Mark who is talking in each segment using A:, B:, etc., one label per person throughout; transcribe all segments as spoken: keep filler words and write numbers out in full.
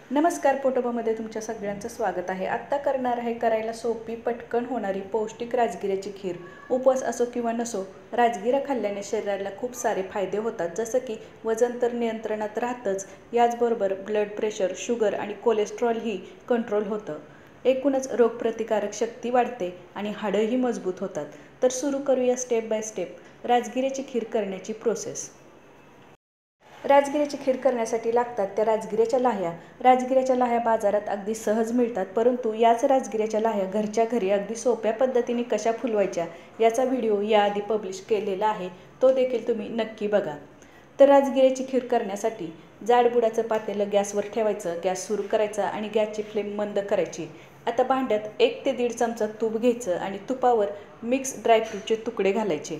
A: नमस्कार, पोटोबामध्ये तुमच्या सगळ्यांचं स्वागत आहे। आत्ता करणार आहे करायला सोपी, पटकन होणारी, पौष्टिक राजगिऱ्याची खीर। उपवास असो किंवा नसो, राजगिरा खाल्ल्याने शरीराला खूप सारे फायदे होतात, जसं की वजन तर नियंत्रणात राहतंच, याचबरोबर ब्लड प्रेशर, शुगर आणि कोलेस्ट्रॉलही कंट्रोल होतं। एकूणच रोगप्रतिकारक शक्ती वाढते आणि हाडंही मजबूत होतात। तर सुरू करूया स्टेप बाय स्टेप राजगिऱ्याची खीर करण्याची प्रोसेस। राजगिऱ्याची खीर करण्यासाठी लागतात त्या राजगिऱ्याच्या लाह्या। राजगिऱ्याच्या लाह्या बाजारात अगदी सहज मिळतात, परंतु याच राजगिऱ्याच्या लाह्या घरच्या घरी अगदी सोप्या पद्धतीने कशा फुलवायच्या याचा व्हिडिओ याआधी पब्लिश केलेला आहे, तो देखील तुम्ही नक्की बघा। तर राजगिऱ्याची खीर करण्यासाठी जाडबुडाचं पातेलं गॅसवर ठेवायचं, गॅस सुरू करायचा आणि गॅसची फ्लेम मंद करायची। आता भांड्यात एक ते दीड चमचा तूप घ्यायचं आणि तुपावर मिक्स ड्रायफ्रूटचे तुकडे घालायचे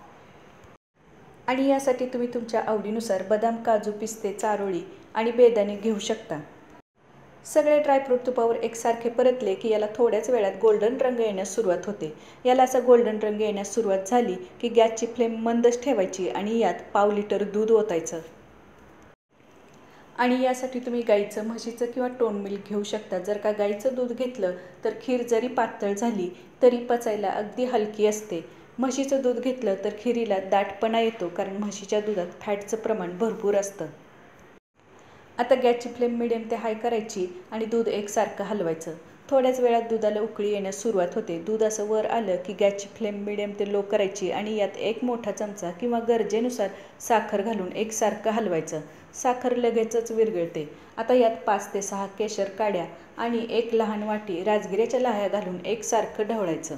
A: आणि यासाठी तुम्ही तुमच्या आवडीनुसार बदाम, काजू, पिस्ते, चारोळी आणि बेदाणे घेऊ शकता। सगळे ड्रायफ्रूट तुपावर एकसारखे परतले की याला थोड्याच वेळात गोल्डन रंग येण्यास सुरुवात होते। याला असा गोल्डन रंग येण्यास सुरुवात झाली की गॅसची फ्लेम मंदच ठेवायची आणि यात पाव लिटर दूध ओतायचं आणि यासाठी तुम्ही गाईचं, म्हशीचं किंवा टोन मिल्क घेऊ शकता। जर का गाईचं दूध घेतलं तर खीर जरी पातळ झाली तरी पचायला अगदी हलकी असते। म्हशीचं दूध घेतलं तर खिरीला दाटपणा येतो, कारण म्हशीच्या दुधात फॅटचं प्रमाण भरपूर असतं। आता गॅसची फ्लेम मिडियम ते हाय करायची आणि दूध एकसारखं हलवायचं। थोड्याच वेळात दुधाला उकळी येण्यास सुरुवात होते। दूध असं वर आलं की गॅसची फ्लेम मिडियम ते लो करायची आणि यात एक मोठा चमचा किंवा गरजेनुसार साखर घालून एकसारखं हलवायचं। साखर लगेचच विरघळते। आता यात पाच ते सहा केशर काड्या आणि एक लहान वाटी राजगिऱ्याच्या लाह्या घालून एकसारखं ढवळायचं।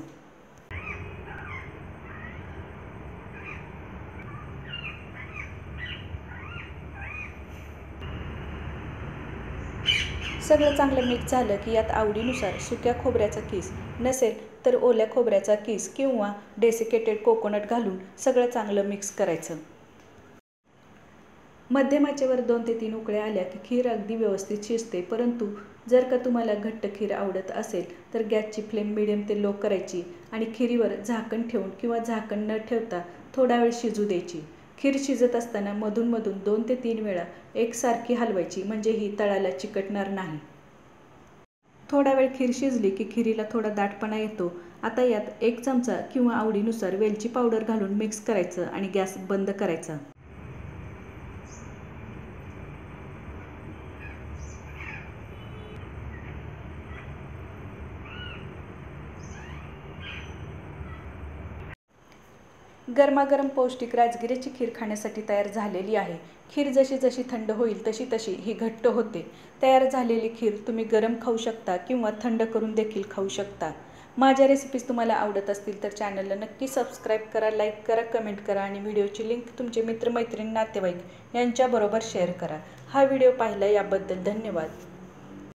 A: सगळं चांगलं मिक्स झालं की यात आवडीनुसार सुक्या खोबऱ्याचा किस, नसेल तर ओल्या खोबऱ्याचा किस किंवा डेसिकेटेड कोकोनट घालून सगळं चांगलं मिक्स करायचं। मध्यम आचेवर दोन ते तीन उकळ्या आल्या की खीर अगदी व्यवस्थित शिजते, परंतु जर का तुम्हाला घट्ट खीर आवडत असेल तर गॅसची फ्लेम मिडियम ते लो करायची आणि खिरीवर झाकण ठेवून किंवा झाकण न ठेवता थोडा वेळ शिजू द्यायची। खीर शिजत असताना मधून-मधून दोन ते तीन वेळा एकसारखी हलवायची, म्हणजे ही तळाला चिकटणार नाही। थोडा वेळ खीर शिजली की खिरीला थोडा दाटपणा येतो। आता यात एक चमचा किंवा आवडीनुसार वेलची पावडर घालून मिक्स करायचं आणि गॅस बंद करायचा। गरमागरम पौष्टिक राजगिऱ्याची खीर खाण्यासाठी तयार झालेली आहे। खीर जशी जशी थंड होईल तशी तशी ही घट्ट होते। तयार झालेली खीर तुम्ही गरम खाऊ शकता किंवा थंड करून देखील खाऊ शकता। माझ्या रेसिपीज तुम्हाला आवडत असतील तर चॅनलला नक्की सबस्क्राईब करा, लाईक करा, कमेंट करा आणि व्हिडिओची लिंक तुमचे मित्रमैत्रीण, नातेवाईक यांच्याबरोबर शेअर करा। हा व्हिडिओ पाहिला याबद्दल धन्यवाद।